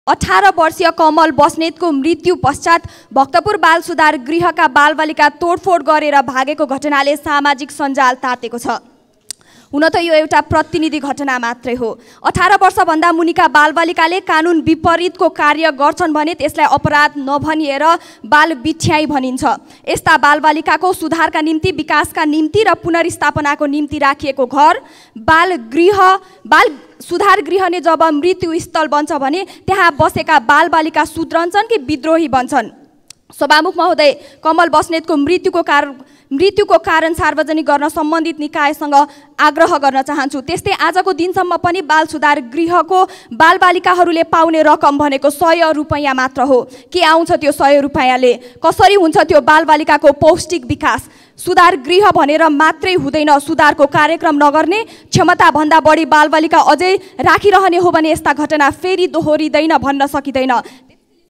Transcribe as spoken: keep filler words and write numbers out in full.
अठारह वर्षीय कमल बस्नेतको मृत्यु पश्चात भक्तपुर बाल सुधार गृहका बालबालिका तोडफोड गरेर भागेको घटनाले सामाजिक सञ्जाल तातेको छ। हुन त यो एउटा प्रतिनिधि घटना मात्रै हो। अठारह वर्षभन्दा मुनिका बालबालिकाले कानुन विपरीतको कार्य गर्छन् भने त्यसलाई अपराध नभनिएर बाल बिठ्याई भनिन्छ। यस्ता बालबालिकाको सुधारका निम्ति, विकासका निम्ति र पुनर्स्थापनाको निम्ति राखिएको घर बाल गृह बाल सुधार गृह ने जब मृत्यु स्थल बन्छ भने त्यहाँ बसेका बालबालिका सुध्रन्छन् कि विद्रोही बन्छन्। सभामुख महोदय, कमल बस्नेतको मृत्युको कारण मृत्युको कारण सार्वजनिक गर्न सम्बन्धित निकायसँग आग्रह गर्न चाहन्छु। त्यस्तै आजको दिनसम्म पनि बाल सुधार गृहको बालबालिकाहरूले पाउने रकम भनेको सय रुपैयाँ मात्र हो। के आउँछ त्यो सय रुपैयाँले? कसरी हुन्छ त्यो बालबालिकाको पौष्टिक विकास? सुधार गृह भनेर मात्रै हुँदैन, सुधारको कार्यक्रम नगर्ने, क्षमताभन्दा बढी बालबालिका अझै राखिरहने हो भने यस्ता घटना फेरि दोहोरिँदैन भन्न सकिँदैन।